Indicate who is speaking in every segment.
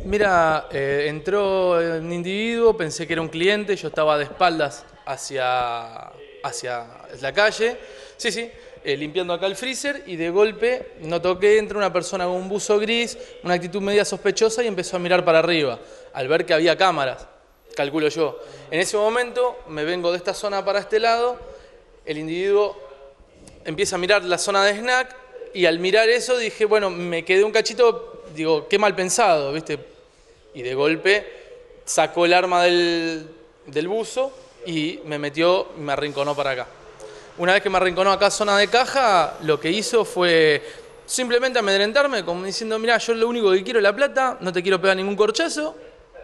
Speaker 1: Mira, entró un individuo, pensé que era un cliente, yo estaba de espaldas hacia la calle, sí, limpiando acá el freezer y de golpe noto que entra una persona con un buzo gris, una actitud media sospechosa y empezó a mirar para arriba, al ver que había cámaras, calculo yo. En ese momento me vengo de esta zona para este lado, el individuo empieza a mirar la zona de snack y al mirar eso dije, bueno, me quedé un cachito, digo, qué mal pensado, ¿viste? Y de golpe sacó el arma del buzo y me metió, me arrinconó para acá. Una vez que me arrinconó acá zona de caja, lo que hizo fue simplemente amedrentarme, como diciendo, mirá, yo lo único que quiero es la plata, no te quiero pegar ningún corchazo.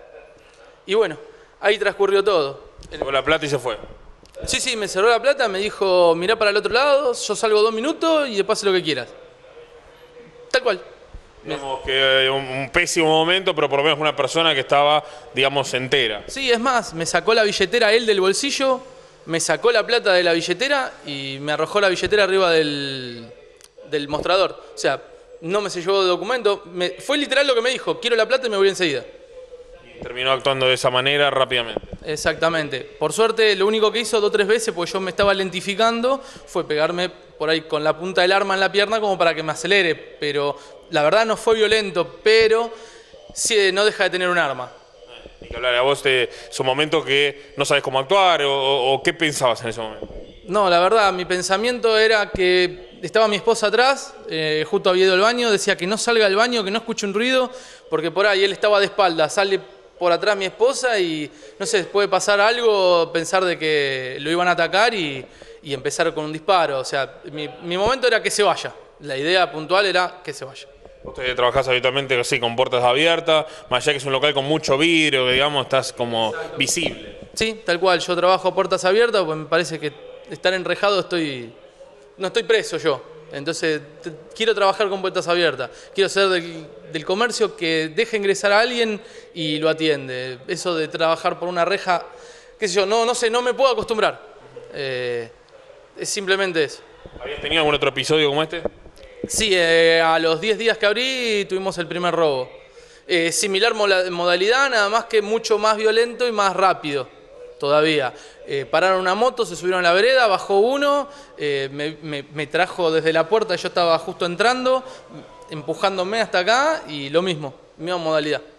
Speaker 1: Y bueno, ahí transcurrió todo.
Speaker 2: Sacó la plata y se fue.
Speaker 1: Sí, me cerró la plata, me dijo, mirá para el otro lado, yo salgo 2 minutos y después haz lo que quieras. Tal cual.
Speaker 2: Digamos que un pésimo momento, pero por lo menos una persona que estaba, digamos, entera.
Speaker 1: Sí, es más, me sacó la billetera él del bolsillo, me sacó la plata de la billetera y me arrojó la billetera arriba del mostrador. O sea, no me selló de documento. Fue literal lo que me dijo, quiero la plata y me voy enseguida.
Speaker 2: Y terminó actuando de esa manera rápidamente.
Speaker 1: Exactamente. Por suerte, lo único que hizo 2 o 3 veces, porque yo me estaba lentificando, fue pegarme por ahí con la punta del arma en la pierna como para que me acelere. Pero la verdad no fue violento, pero sí no deja de tener un arma.
Speaker 2: Ni que hablar, a vos es un momento que no sabes cómo actuar o qué pensabas en ese momento.
Speaker 1: No, la verdad, mi pensamiento era que estaba mi esposa atrás, justo había ido al baño, decía que no salga al baño, que no escuche un ruido, porque por ahí él estaba de espalda, sale por atrás mi esposa y no sé, puede pasar algo, pensar de que lo iban a atacar y empezar con un disparo. O sea, mi momento era que se vaya, la idea puntual era que se vaya.
Speaker 2: Vos trabajás habitualmente así, con puertas abiertas, más allá que es un local con mucho vidrio, que digamos, estás como visible.
Speaker 1: Sí, tal cual, yo trabajo a puertas abiertas, pues me parece que estar enrejado no estoy preso yo. Entonces quiero trabajar con puertas abiertas, quiero ser del comercio que deja ingresar a alguien y lo atiende. Eso de trabajar por una reja, qué sé yo, no sé, no me puedo acostumbrar. Es simplemente eso.
Speaker 2: ¿Habías tenido algún otro episodio como este?
Speaker 1: Sí, a los 10 días que abrí tuvimos el primer robo. Similar modalidad, nada más que mucho más violento y más rápido todavía. Pararon una moto, se subieron a la vereda, bajó uno, me trajo desde la puerta, yo estaba justo entrando, empujándome hasta acá y lo mismo, misma modalidad.